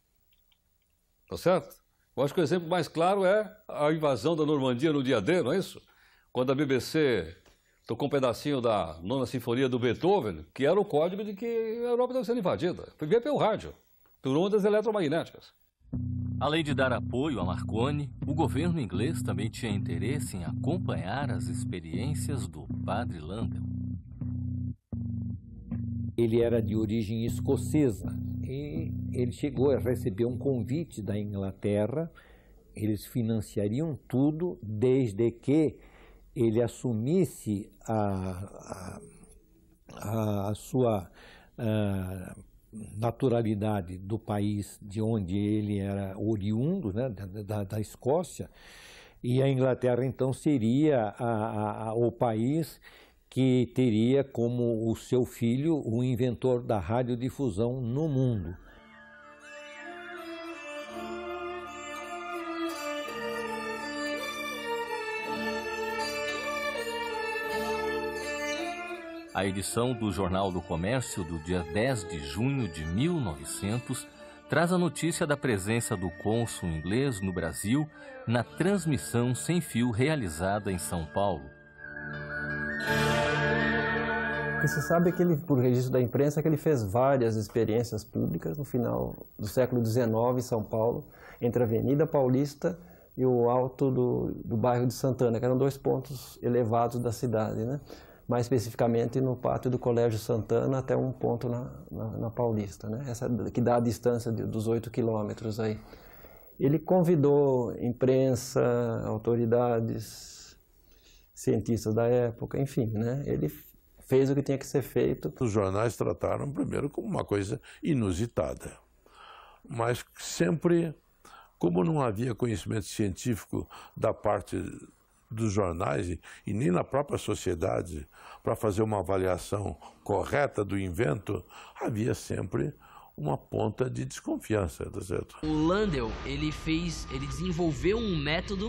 Tá certo? Eu acho que o exemplo mais claro é a invasão da Normandia no dia D, não é isso? Quando a B B C tocou um pedacinho da nona sinfonia do Beethoven, que era o código de que a Europa estava sendo invadida. Foi pelo rádio, por ondas eletromagnéticas. Além de dar apoio a Marconi, o governo inglês também tinha interesse em acompanhar as experiências do padre Landau. Ele era de origem escocesa e ele chegou a receber um convite da Inglaterra. Eles financiariam tudo desde que ele assumisse a, a, a sua a naturalidade do país de onde ele era oriundo, né, da, da Escócia, e a Inglaterra então seria a, a, o país que teria como o seu filho o inventor da radiodifusão no mundo. A edição do Jornal do Comércio do dia dez de junho de mil e novecentos traz a notícia da presença do cônsul inglês no Brasil na transmissão sem fio realizada em São Paulo. O que se sabe é que ele, por registro da imprensa, que ele fez várias experiências públicas no final do século dezenove em São Paulo, entre a Avenida Paulista e o alto do, do bairro de Santana, que eram dois pontos elevados da cidade, né? Mais especificamente no pátio do Colégio Santana até um ponto na, na, na Paulista, né? Essa, que dá a distância de, dos oito quilômetros aí. Ele convidou imprensa, autoridades, cientistas da época, enfim, né? Ele fez o que tinha que ser feito. Os jornais trataram primeiro como uma coisa inusitada, mas sempre, como não havia conhecimento científico da parte dos jornais e, e nem na própria sociedade para fazer uma avaliação correta do invento, havia sempre uma ponta de desconfiança, tá certo? O Landel, ele fez, ele desenvolveu um método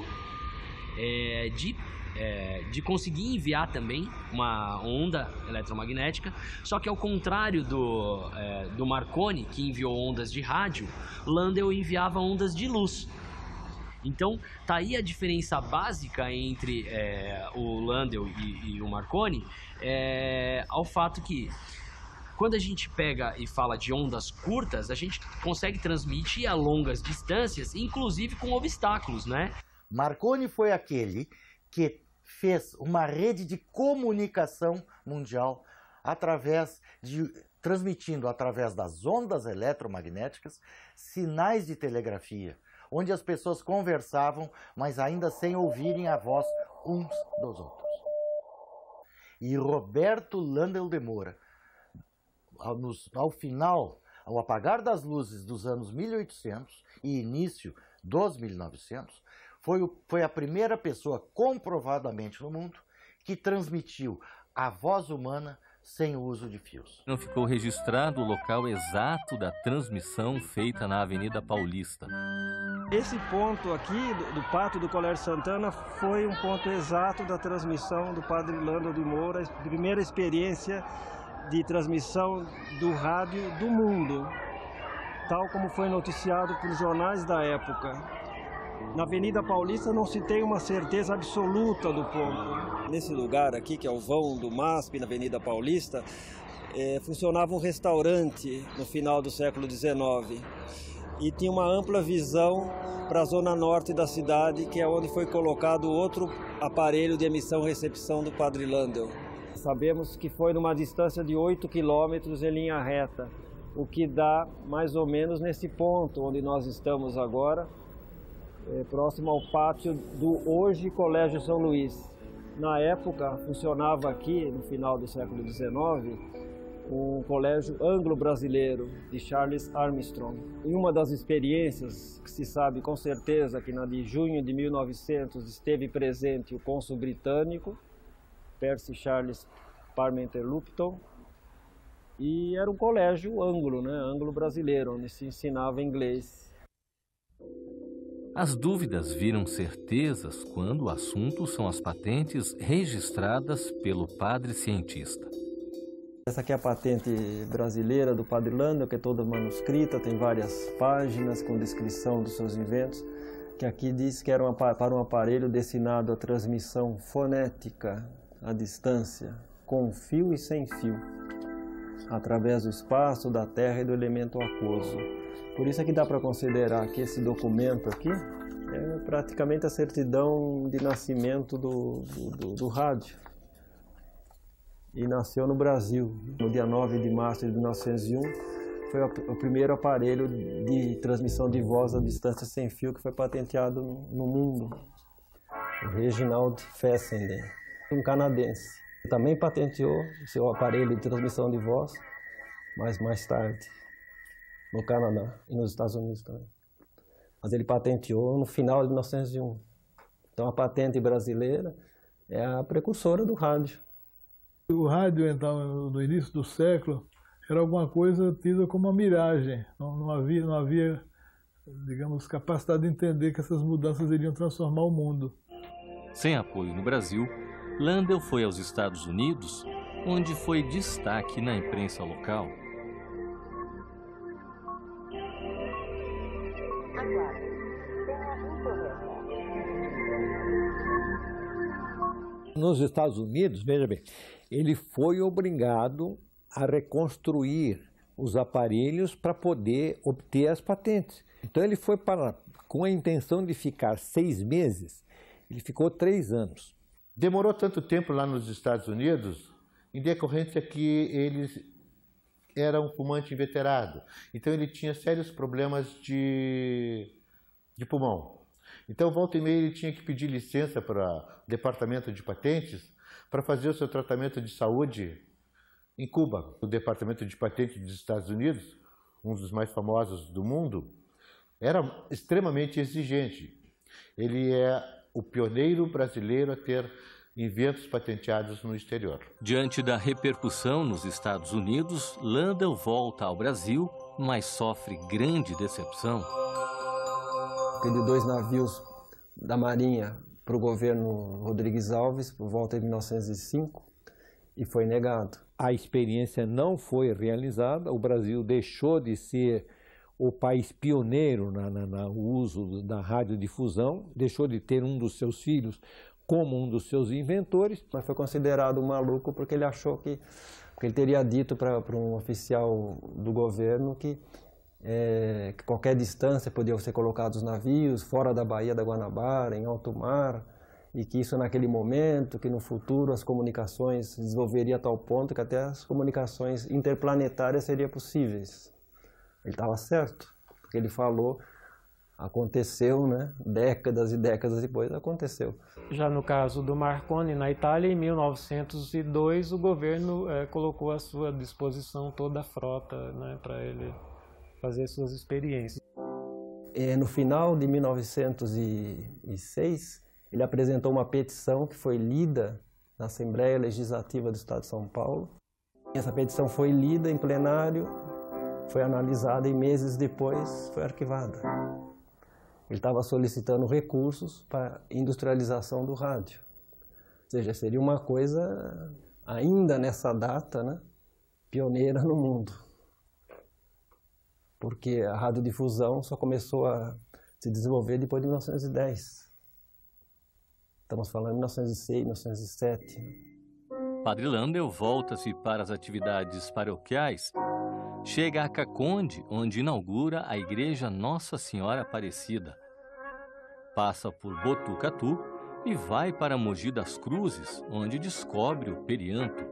é, de É, de conseguir enviar também uma onda eletromagnética, só que ao contrário do, é, do Marconi, que enviou ondas de rádio, Landel enviava ondas de luz. Então, tá aí a diferença básica entre é, o Landel e, e o Marconi, é, ao fato que quando a gente pega e fala de ondas curtas, a gente consegue transmitir a longas distâncias, inclusive com obstáculos, né? Marconi foi aquele que fez uma rede de comunicação mundial através de, transmitindo através das ondas eletromagnéticas sinais de telegrafia, onde as pessoas conversavam, mas ainda sem ouvirem a voz uns dos outros. E Roberto Landel de Moura, ao, ao final, ao apagar das luzes dos anos mil e oitocentos e início dos mil e novecentos, Foi, o, foi a primeira pessoa comprovadamente no mundo que transmitiu a voz humana sem o uso de fios. Não ficou registrado o local exato da transmissão feita na Avenida Paulista. Esse ponto aqui, do, do pátio do Colégio Santana, foi um ponto exato da transmissão do padre Landel de Moura, a primeira experiência de transmissão do rádio do mundo, tal como foi noticiado por jornais da época. Na Avenida Paulista não se tem uma certeza absoluta do ponto. Nesse lugar aqui, que é o vão do M A S P, na Avenida Paulista, é, funcionava um restaurante no final do século dezenove. E tinha uma ampla visão para a zona norte da cidade, que é onde foi colocado outro aparelho de emissão e recepção do padre Landel. Sabemos que foi numa distância de oito quilômetros em linha reta, o que dá mais ou menos nesse ponto onde nós estamos agora, É, próximo ao pátio do hoje Colégio São Luís. Na época, funcionava aqui, no final do século dezenove, um colégio anglo-brasileiro de Charles Armstrong. Em uma das experiências, que se sabe com certeza que na de junho de mil e novecentos esteve presente o cônsul britânico, Percy Charles Parmenter Lupton, e era um colégio anglo, né, anglo-brasileiro, onde se ensinava inglês. As dúvidas viram certezas quando o assunto são as patentes registradas pelo padre cientista. Essa aqui é a patente brasileira do padre Landel, que é toda manuscrita, tem várias páginas com descrição dos seus inventos, que aqui diz que era uma, para um aparelho destinado à transmissão fonética à distância, com fio e sem fio, através do espaço, da terra e do elemento aquoso. Por isso é que dá para considerar que esse documento aqui é praticamente a certidão de nascimento do, do, do rádio. E nasceu no Brasil. No dia nove de março de mil novecentos e um, foi o primeiro aparelho de transmissão de voz à distância sem fio que foi patenteado no mundo. O Reginald Fessenden, um canadense. Também patenteou seu aparelho de transmissão de voz, mas mais tarde, no Canadá e nos Estados Unidos também. Mas ele patenteou no final de mil novecentos e um. Então a patente brasileira é a precursora do rádio. O rádio, então, no início do século, era alguma coisa tida como uma miragem. Não, não havia, não havia, digamos, capacidade de entender que essas mudanças iriam transformar o mundo. Sem apoio no Brasil, Landel foi aos Estados Unidos onde foi destaque na imprensa local. Nos Estados Unidos, veja bem, ele foi obrigado a reconstruir os aparelhos para poder obter as patentes. Então ele foi para, com a intenção de ficar seis meses, ele ficou três anos. Demorou tanto tempo lá nos Estados Unidos em decorrência que ele era um fumante inveterado. Então ele tinha sérios problemas de, de pulmão. Então, volta e meia, ele tinha que pedir licença para o Departamento de Patentes para fazer o seu tratamento de saúde em Cuba. O Departamento de Patentes dos Estados Unidos, um dos mais famosos do mundo, era extremamente exigente. Ele é o pioneiro brasileiro a ter inventos patenteados no exterior. Diante da repercussão nos Estados Unidos, Landel volta ao Brasil, mas sofre grande decepção. Pediu dois navios da Marinha para o governo Rodrigues Alves, por volta de mil novecentos e cinco, e foi negado. A experiência não foi realizada, o Brasil deixou de ser o país pioneiro no na, na, uso da radiodifusão, deixou de ter um dos seus filhos como um dos seus inventores. Mas foi considerado um maluco porque ele achou que, porque ele teria dito para um oficial do governo que É, que qualquer distância podia ser colocados navios fora da Baía da Guanabara, em alto mar, e que isso naquele momento, que no futuro as comunicações se desenvolveriam a tal ponto que até as comunicações interplanetárias seriam possíveis. Ele estava certo, porque ele falou, aconteceu, né? Décadas e décadas depois aconteceu. Já no caso do Marconi, na Itália, em mil novecentos e dois, o governo é, colocou à sua disposição toda a frota, né, para ele fazer suas experiências. E no final de mil novecentos e seis, ele apresentou uma petição que foi lida na Assembleia Legislativa do Estado de São Paulo. Essa petição foi lida em plenário, foi analisada e meses depois foi arquivada. Ele estava solicitando recursos para a industrialização do rádio. Ou seja, seria uma coisa, ainda nessa data, né, pioneira no mundo. Porque a radiodifusão só começou a se desenvolver depois de mil novecentos e dez. Estamos falando de mil novecentos e seis, mil novecentos e sete. Padre Landel volta-se para as atividades paroquiais, chega a Caconde, onde inaugura a Igreja Nossa Senhora Aparecida. Passa por Botucatu e vai para Mogi das Cruzes, onde descobre o perianto.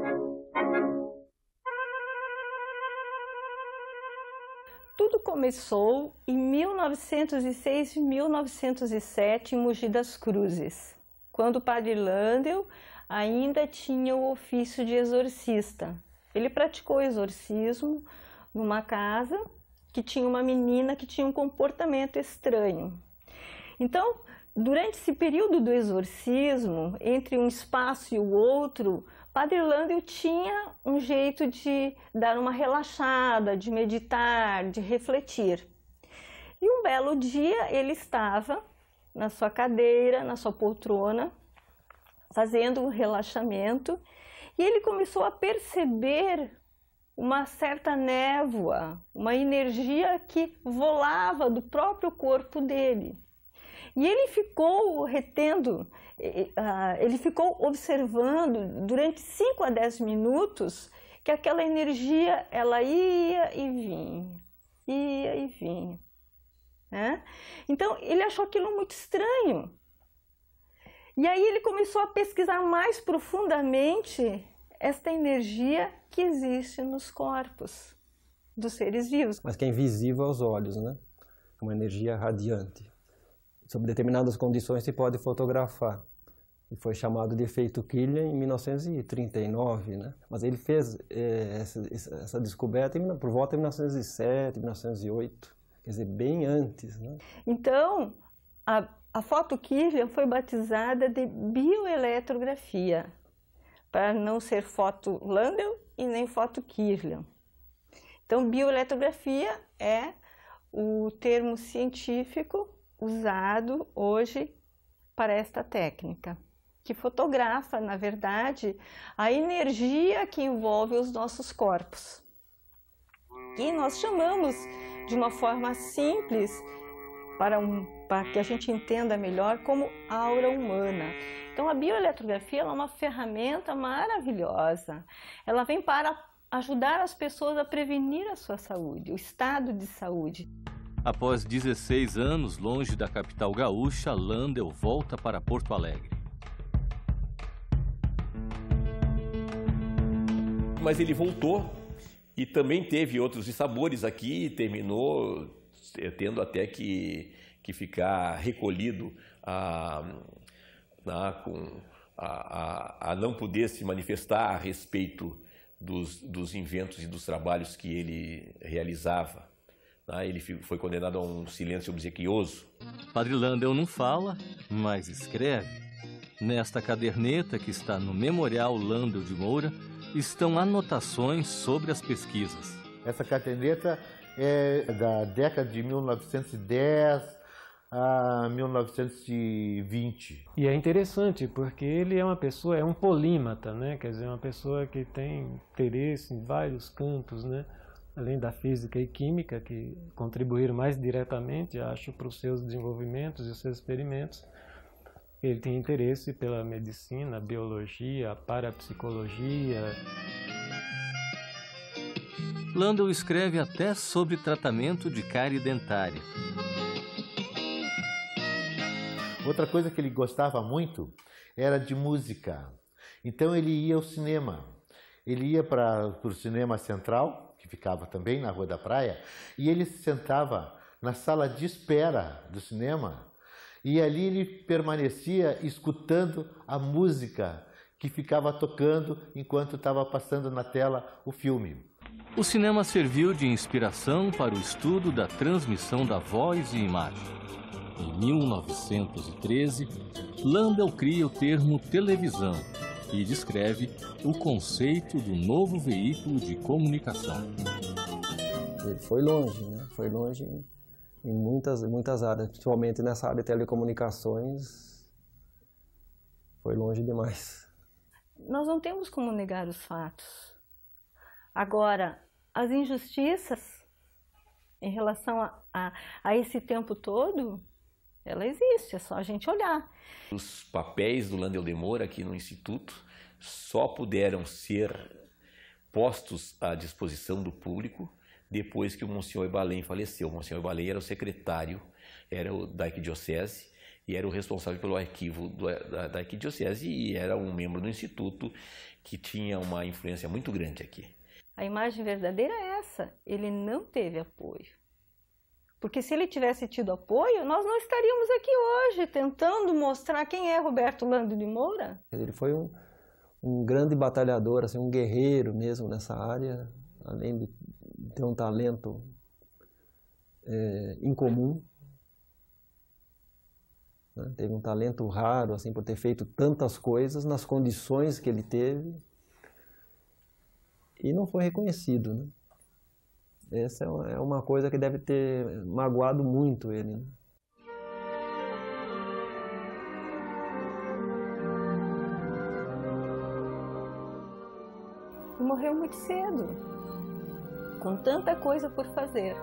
Tudo começou em mil novecentos e seis e mil novecentos e sete em Mogi das Cruzes, quando o padre Landel ainda tinha o ofício de exorcista. Ele praticou exorcismo numa casa que tinha uma menina que tinha um comportamento estranho. Então, durante esse período do exorcismo, entre um espaço e o outro, Padre Landel tinha um jeito de dar uma relaxada, de meditar, de refletir. E um belo dia ele estava na sua cadeira, na sua poltrona, fazendo um relaxamento, e ele começou a perceber uma certa névoa, uma energia que volava do próprio corpo dele. E ele ficou retendo, ele ficou observando durante cinco a dez minutos que aquela energia ela ia e vinha, ia e vinha. Né? Então ele achou aquilo muito estranho. E aí ele começou a pesquisar mais profundamente esta energia que existe nos corpos dos seres vivos. Mas que é invisível aos olhos, né? Uma energia radiante. Sob determinadas condições se pode fotografar. E foi chamado de efeito Killian em mil novecentos e trinta e nove, né? Mas ele fez é, essa, essa descoberta em, por volta de mil novecentos e sete, mil novecentos e oito, quer dizer, bem antes, né? Então, a, a foto Killian foi batizada de bioeletrografia, para não ser foto Landel e nem foto Killian. Então, bioeletrografia é o termo científico usado hoje para esta técnica. que fotografa, na verdade, a energia que envolve os nossos corpos. E nós chamamos de uma forma simples, para, um, para que a gente entenda melhor, como aura humana. Então a bioeletrografia ela é uma ferramenta maravilhosa. Ela vem para ajudar as pessoas a prevenir a sua saúde, o estado de saúde. Após dezesseis anos longe da capital gaúcha, Landel volta para Porto Alegre. Mas ele voltou e também teve outros dissabores aqui e terminou tendo até que, que ficar recolhido a, a, com, a, a, a não poder se manifestar a respeito dos, dos inventos e dos trabalhos que ele realizava. Ele foi condenado a um silêncio obsequioso. Padre Landel não fala, mas escreve. Nesta caderneta que está no Memorial Landel de Moura, estão anotações sobre as pesquisas. Essa caderneta é da década de mil novecentos e dez a mil novecentos e vinte. E é interessante porque ele é uma pessoa, é um polímata, né? Quer dizer, uma pessoa que tem interesse em vários campos, né? Além da física e química, que contribuíram mais diretamente, acho, para os seus desenvolvimentos e os seus experimentos. Ele tem interesse pela medicina, biologia, parapsicologia. Landel escreve até sobre tratamento de cárie dentária. Outra coisa que ele gostava muito era de música. Então ele ia ao cinema. Ele ia para o cinema central, que ficava também na Rua da Praia, e ele se sentava na sala de espera do cinema, e ali ele permanecia escutando a música que ficava tocando enquanto estava passando na tela o filme. O cinema serviu de inspiração para o estudo da transmissão da voz e imagem. Em mil novecentos e treze, Landel cria o termo televisão e descreve o conceito do novo veículo de comunicação. Ele foi longe, né? Foi longe em, em muitas, muitas áreas, principalmente nessa área de telecomunicações, foi longe demais. Nós não temos como negar os fatos. Agora, as injustiças em relação a, a, a esse tempo todo, ela existe, é só a gente olhar. Os papéis do Landel de Moura aqui no Instituto só puderam ser postos à disposição do público depois que o Monsenhor Ibalém faleceu. O Monsenhor Ibalém era o secretário, era o da Arquidiocese e era o responsável pelo arquivo do, da, da Arquidiocese e era um membro do Instituto que tinha uma influência muito grande aqui. A imagem verdadeira é essa, ele não teve apoio. Porque se ele tivesse tido apoio, nós não estaríamos aqui hoje tentando mostrar quem é Roberto Landel de Moura. Ele foi um, um grande batalhador, assim, um guerreiro mesmo nessa área, além de ter um talento é, incomum. Né? Teve um talento raro, assim, por ter feito tantas coisas nas condições que ele teve e não foi reconhecido, né? Essa é uma coisa que deve ter magoado muito ele, né? E morreu muito cedo, com tanta coisa por fazer.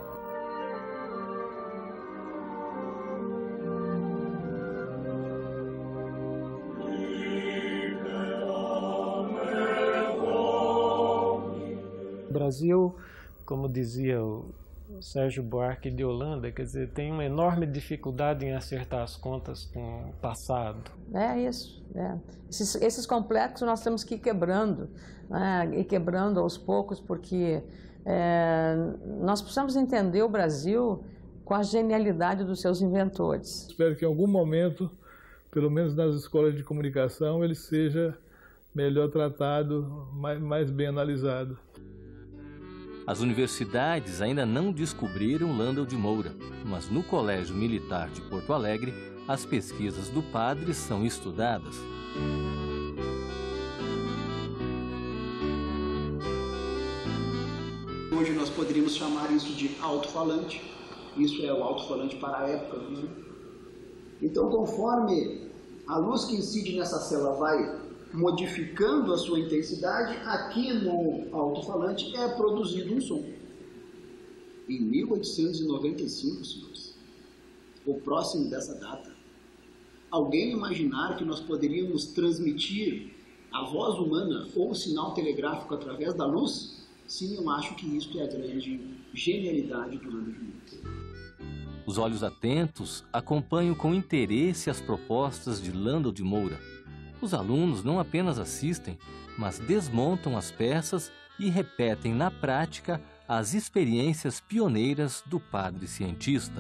O Brasil, como dizia o Sérgio Buarque de Holanda, quer dizer, tem uma enorme dificuldade em acertar as contas com o passado. É isso. É. Esses, esses complexos nós temos que ir quebrando, né? Ir quebrando aos poucos, porque é, nós precisamos entender o Brasil com a genialidade dos seus inventores. Espero que em algum momento, pelo menos nas escolas de comunicação, ele seja melhor tratado, mais, mais bem analisado. As universidades ainda não descobriram Landel de Moura, mas no Colégio Militar de Porto Alegre, as pesquisas do padre são estudadas. Hoje nós poderíamos chamar isso de alto-falante. Isso é o alto-falante para a época, né? Então, conforme A luz que incide nessa célula vai modificando a sua intensidade, aqui no alto-falante é produzido um som. Em mil oitocentos e noventa e cinco, senhores, ou próximo dessa data, alguém imaginar que nós poderíamos transmitir a voz humana ou o sinal telegráfico através da luz? Sim, eu acho que isso é a grande genialidade do Lando de Moura. Os olhos atentos acompanham com interesse as propostas de Lando de Moura. Os alunos não apenas assistem, mas desmontam as peças e repetem na prática as experiências pioneiras do padre cientista.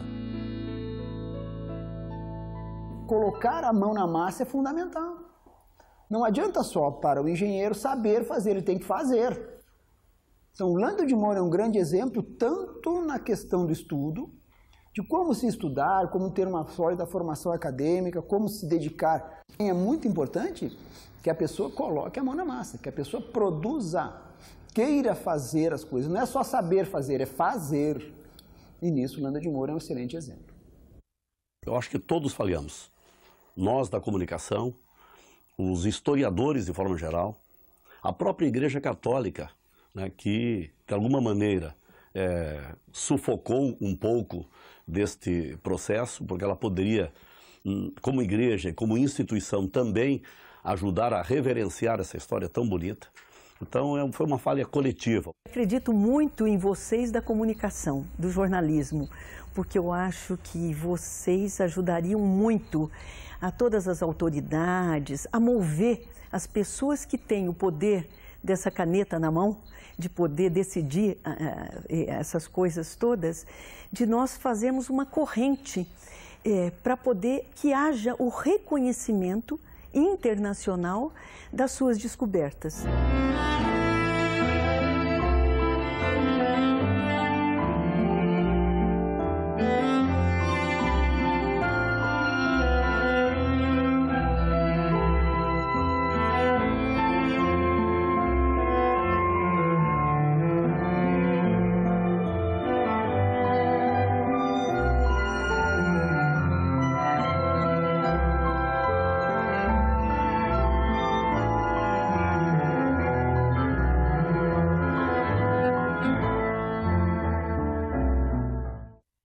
Colocar a mão na massa é fundamental. Não adianta só para o engenheiro saber fazer, ele tem que fazer. Então, o Lando de Moura é um grande exemplo, tanto na questão do estudo, de como se estudar, como ter uma sólida formação acadêmica, como se dedicar. É muito importante que a pessoa coloque a mão na massa, que a pessoa produza, queira fazer as coisas. Não é só saber fazer, é fazer. E nisso, o Lando de Moura é um excelente exemplo. Eu acho que todos falhamos. Nós da comunicação, os historiadores de forma geral, a própria Igreja Católica, né, que de alguma maneira é, sufocou um pouco deste processo, porque ela poderia, como igreja e como instituição, também ajudar a reverenciar essa história tão bonita. Então, é, foi uma falha coletiva. Acredito muito em vocês da comunicação, do jornalismo, porque eu acho que vocês ajudariam muito a todas as autoridades a mover as pessoas que têm o poder dessa caneta na mão, de poder decidir uh, essas coisas todas, de nós fazermos uma corrente uh, para poder que haja o reconhecimento internacional das suas descobertas.